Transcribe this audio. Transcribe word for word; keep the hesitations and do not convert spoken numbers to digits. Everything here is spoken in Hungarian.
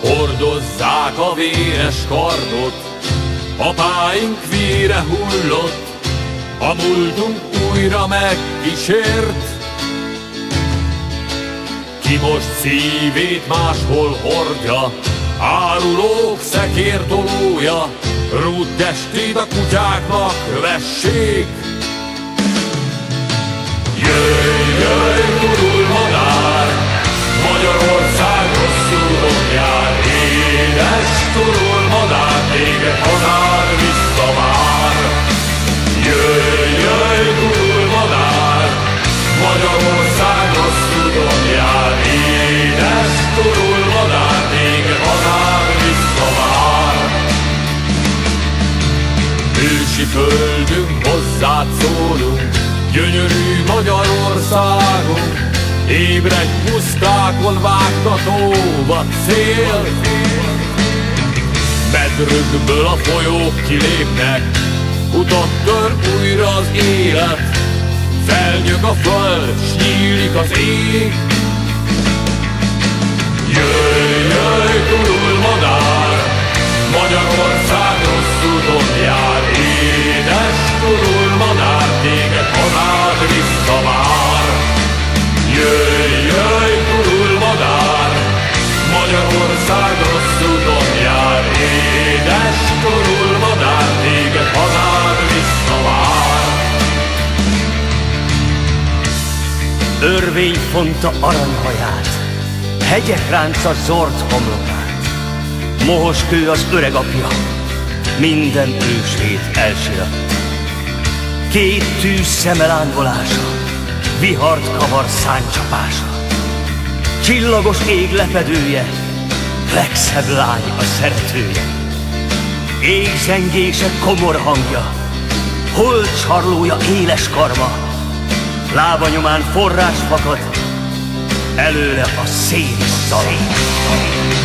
Hordozzák a véres kardot, apáink vére hullott, a múltunk újra megkísért. Ki most szívét máshol hordja, árulók szekértolója, rúd testét a kutyáknak vessék. Jöjj, jöjj, gurul madár, Magyarország rosszul jár. Édes gurul madár, téged hazád visszavár. Jöjj, jöjj, gurul madár, Magyarország rosszul jár. Édes gurul madár, téged hazád visszavár. Ősi földünk, hozzád szólunk, gyönyörű Magyarországunk. Ébredj, pusztákon vágtatóvat szél. Medrökből a folyók kilépnek, utat tör újra az élet. Felnyög a föld, s nyílik az ég. Jöjj, jöjj, gurul madár, Magyarország rossz úton jár. Édes gurul madár, téged hazád visszavár. Jöjj, jöjj, gurul madár, Magyarország rossz úton jár. Édes gurul madár, téged hazád visszavár. Örvény fonta aranyhaját, hegyek ránca zord homlokát. Mohos kő az öreg apja, minden ősét elsiratta. Két tűz szeme lángolása, vihart kavar száncsapása. Csillagos ég lepedője, legszebb lány a szeretője. Égzengése komor hangja, hold sarlója éles karma. Lábanyomán forrás fakad, előle a szél szalad.